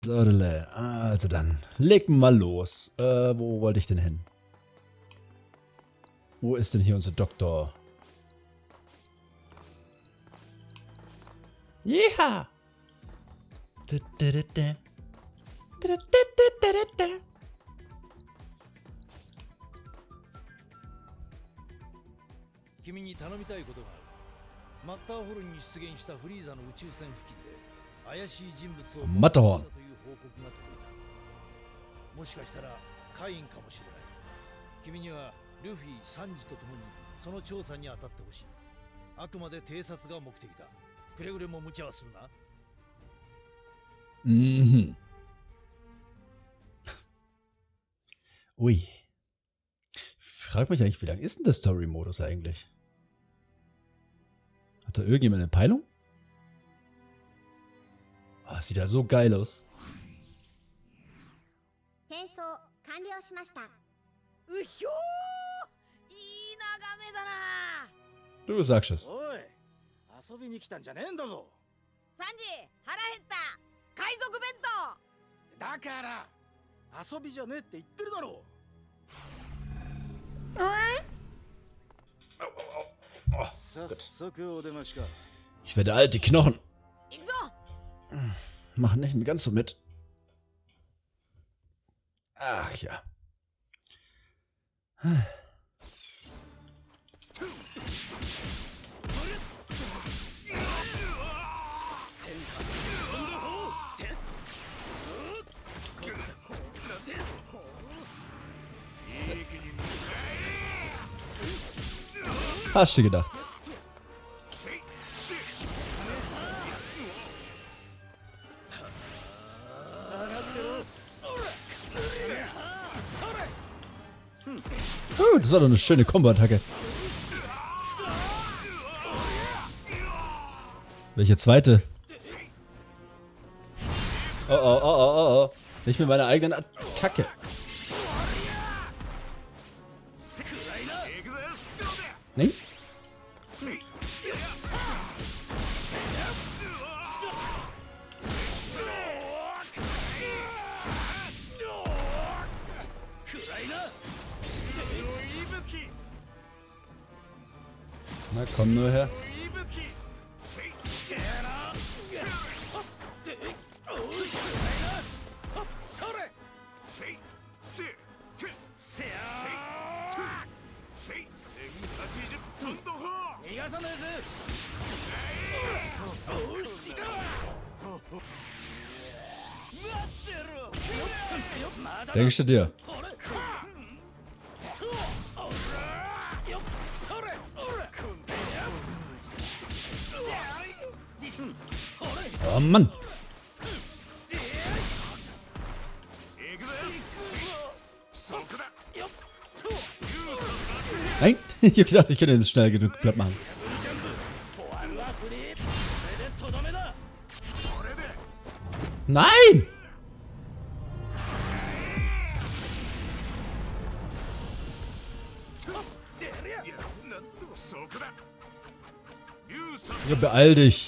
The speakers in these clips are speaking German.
Also dann, legen wir mal los. Wo wollte ich denn hin? Wo ist denn hier unser Doktor? Ja! Matterhorn. もしかしたらカインかもしれない。君にはルフィ、サンジと共にその調査に当たってほしい。あくまで偵察が目的だ。くれぐれも無茶はするな。 Mhm. Ui. Frag mich eigentlich, wie lang ist denn der Story-Modus eigentlich? Hat da irgendjemand eine Peilung? Ah, sieht ja so geil aus. Du sagst es. 遊びに来たんじゃねえんだぞ。 サンジ、腹減った。海賊弁当。 だから遊びじゃねえって言ってるだろう。早速お出ましか。 Ich werde alt, die Knochen. 行くぞ。 Machen nicht mehr ganz so mit. Ach ja. Hast du gedacht? Das war doch eine schöne Combo-Attacke. Welche zweite? Oh, oh, oh, oh, oh. Nicht mit meiner eigenen Attacke. Nein? Na komm nur her. Denkst du dir? Oh Mann! Nein! Ich hab gedacht, ich könnte das schnell genug platt machen. Nein! Ja, beeil dich.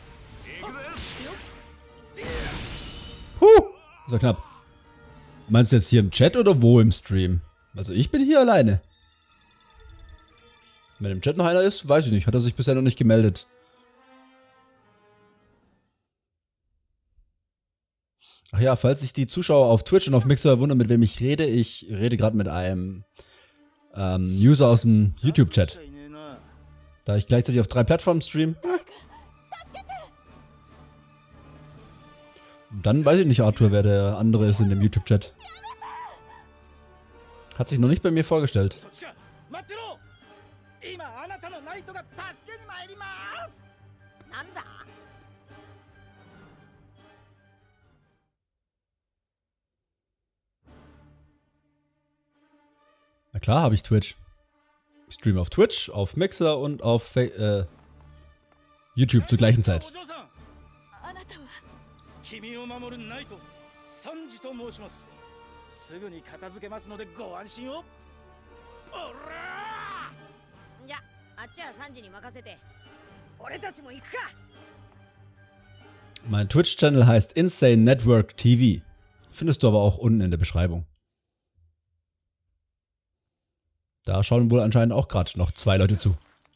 Puh, ist ja knapp. Meinst du jetzt hier im Chat oder wo im Stream? Also ich bin hier alleine. Wenn im Chat noch einer ist, weiß ich nicht. Hat er sich bisher noch nicht gemeldet. Ach ja, falls sich die Zuschauer auf Twitch und auf Mixer wundern, mit wem ich rede gerade mit einem User aus dem YouTube-Chat. Da ich gleichzeitig auf 3 Plattformen stream. Dann weiß ich nicht, Arthur, wer der andere ist in dem YouTube-Chat. Hat sich noch nicht bei mir vorgestellt. Na klar, habe ich Twitch. Ich streame auf Twitch, auf Mixer und auf YouTube zur gleichen Zeit. Mein Twitch-Channel heißt Insane Network TV. Findest du aber auch unten in der Beschreibung. Da schauen wohl anscheinend auch gerade noch 2 Leute zu.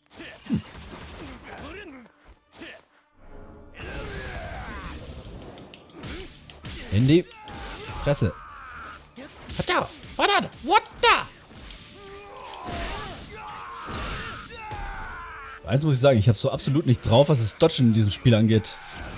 In die Fresse. Eins muss ich sagen, ich habe so absolut nicht drauf, was das Dodgen in diesem Spiel angeht.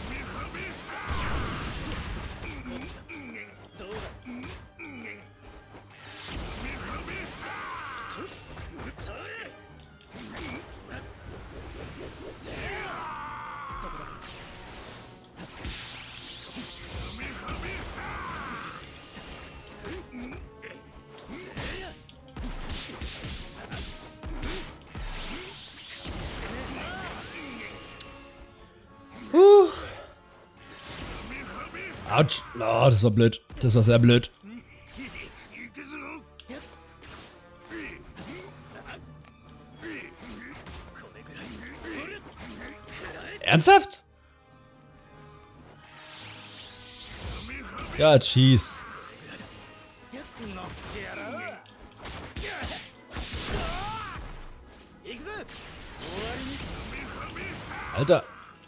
Autsch. Oh, das war blöd. Das war sehr blöd. Ernsthaft? Ja, schieß. Alter.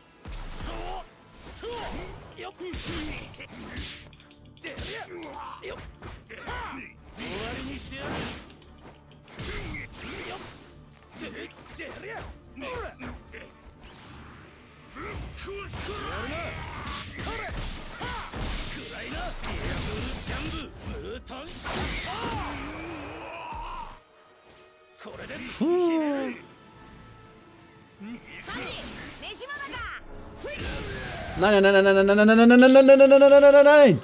Nein, nein, nein, nein, nein, nein, nein, nein, nein, nein, nein, nein, nein, nein, nein, nein, nein.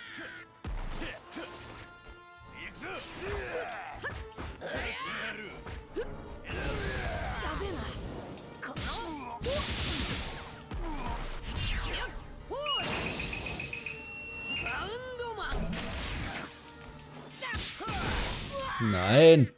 Nein.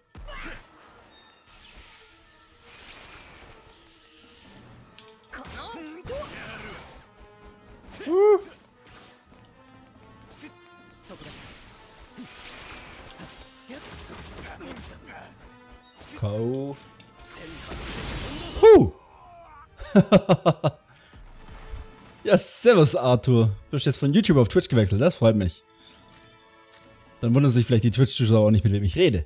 K.O. Ja, servus Arthur. Du bist jetzt von YouTube auf Twitch gewechselt, das freut mich. Dann wundern sich vielleicht die Twitch-Zuschauer auch nicht, mit wem ich rede.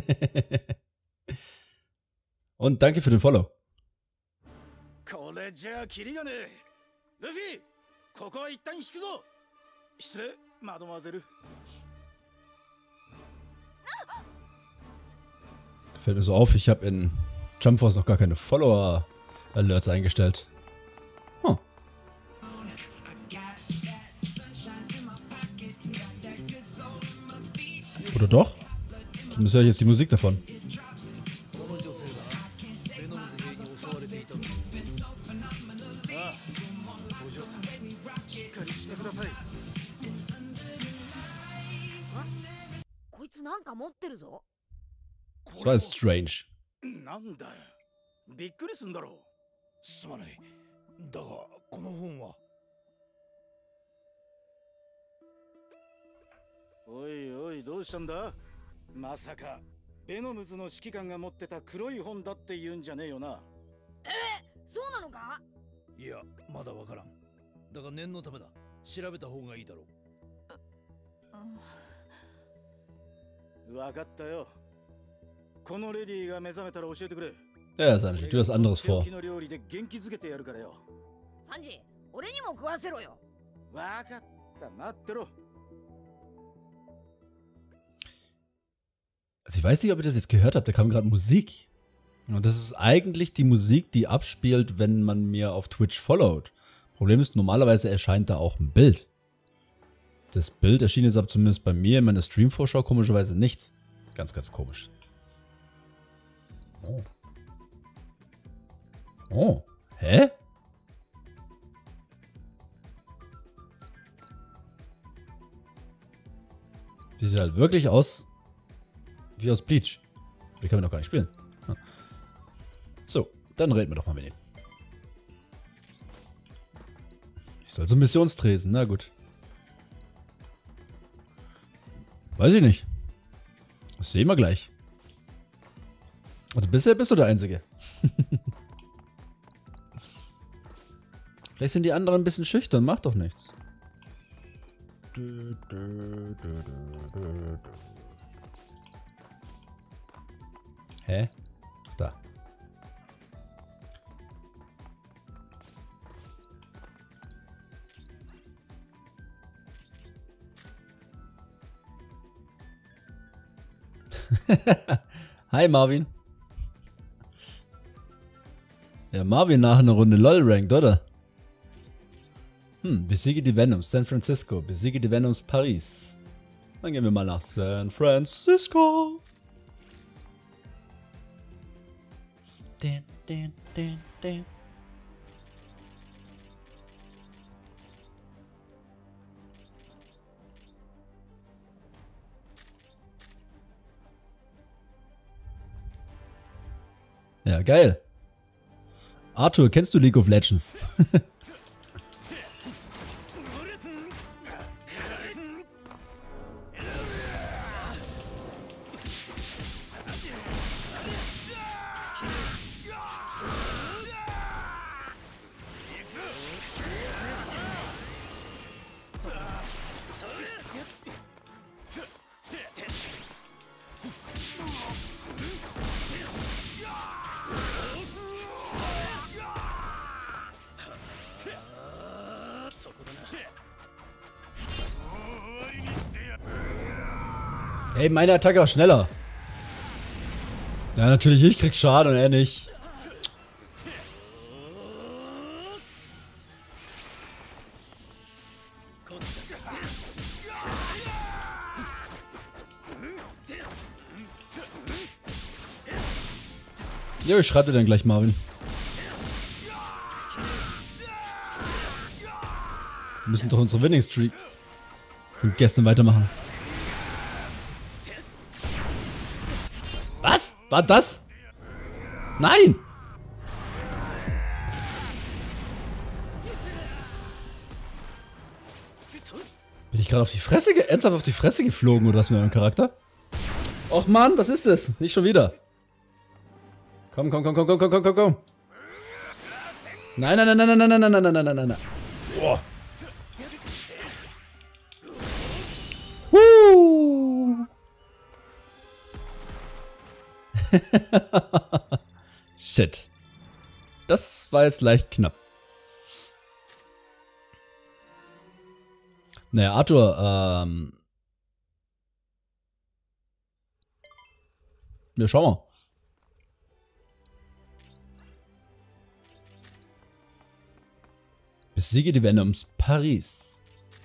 Und danke für den Follow. Fällt mir so auf, ich habe in Jump Force noch gar keine Follower-Alerts eingestellt. Huh. Oder doch? Zumindest höre ich jetzt die Musik davon. Das war strange. Ja, Sanji, du hast anderes vor. Also ich weiß nicht, ob ihr das jetzt gehört habt, da kam gerade Musik. Und das ist eigentlich die Musik, die abspielt, wenn man mir auf Twitch followt. Problem ist, normalerweise erscheint da auch ein Bild. Das Bild erschien jetzt aber zumindest bei mir in meiner Stream-Vorschau komischerweise nicht. Ganz, ganz komisch. Oh. Oh. Hä? Die sieht halt wirklich aus wie aus Bleach. Die kann man doch gar nicht spielen. So, dann reden wir doch mal mit ihm. Ich Ist also Missionstresen, na gut. Weiß ich nicht. Das sehen wir gleich. Also bisher bist du der Einzige. Vielleicht sind die anderen ein bisschen schüchtern, macht doch nichts. Hä? Ach, da. Hi Marvin. Ja, Marvin nach einer Runde LOL ranked, oder? Besiege die Venoms San Francisco. Besiege die Venoms Paris. Dann gehen wir mal nach San Francisco. Din, din, din, din. Ja, geil. Arthur, kennst du League of Legends? Ey, meine Attacke war schneller. Ja, natürlich, ich krieg Schaden und er nicht. Ja, ich schreibe dir dann gleich, Marvin. Wir müssen doch unsere Winning Streak von gestern weitermachen. Was? War das? Nein! Bin ich gerade auf die Fresse ernsthaft auf die Fresse geflogen oder was mit meinem Charakter? Och Mann, was ist das? Nicht schon wieder. Komm, komm, komm, komm, komm, komm, komm, komm, komm. Nein, nein, nein, nein, nein, nein, nein, nein, nein, nein, nein, nein. Boah. Shit. Das war jetzt leicht knapp. Naja, Arthur, ja, schau mal. Besiege die Venoms Paris.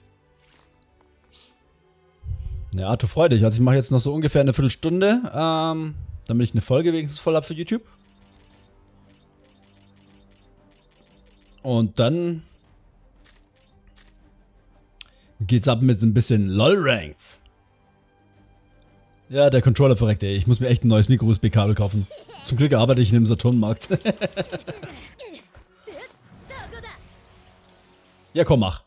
Ja, Arthur, freu dich. Also ich mache jetzt noch so ungefähr eine Viertelstunde, damit ich eine Folge wenigstens voll habe für YouTube. Und dann geht's ab mit ein bisschen LOL-Ranks. Ja, der Controller verreckt, ey. Ich muss mir echt ein neues Micro-USB-Kabel kaufen. Zum Glück arbeite ich in einem Saturnmarkt. Ja, komm, mach.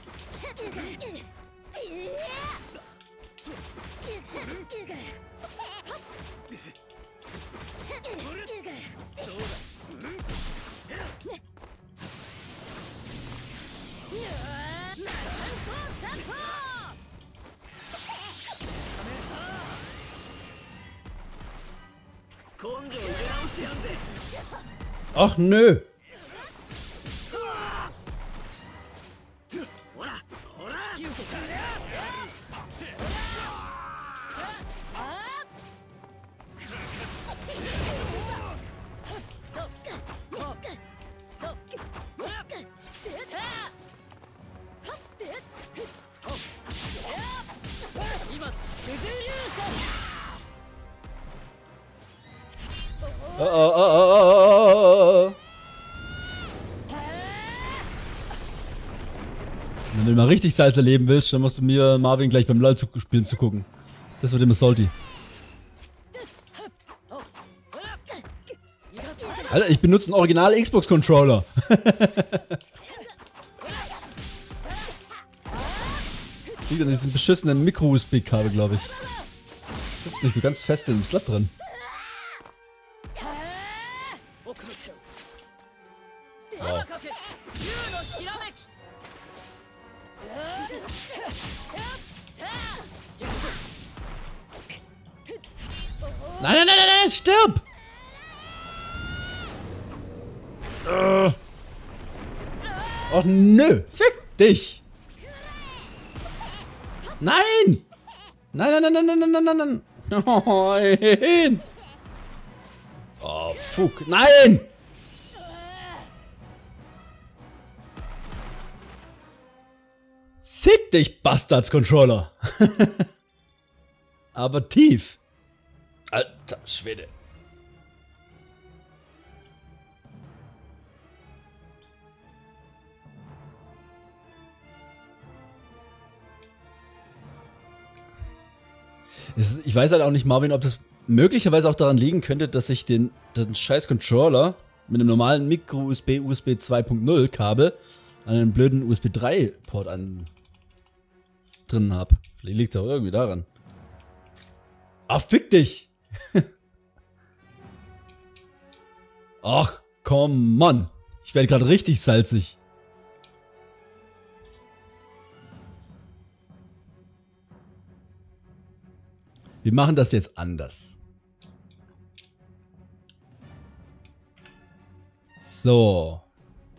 Ach nö. Wenn du mal richtig Salz erleben willst, dann musst du mir Marvin gleich beim LOL spielen zugucken. Das wird immer salty. Alter, ich benutze einen Original Xbox Controller. liegt an diesem beschissenen Micro-USB-Kabel, glaube ich. Das sitzt nicht so ganz fest in dem Slot drin. Wow. Nein, nein, nein, nein, nein, stirb! Och nö, fick dich! Nein! Nein, nein, nein, nein, nein, nein, nein, nein! Nein! Oh, fuck. Nein! Fick dich, Bastards-Controller! Aber tief. Alter Schwede. Ich weiß halt auch nicht, Marvin, ob das möglicherweise auch daran liegen könnte, dass ich den scheiß Controller mit einem normalen Micro-USB, USB 2.0 Kabel an einen blöden USB 3 Port drin habe. Vielleicht liegt es auch irgendwie daran. Ach, fick dich! Ach, komm, Mann. Ich werde gerade richtig salzig. Wir machen das jetzt anders. So.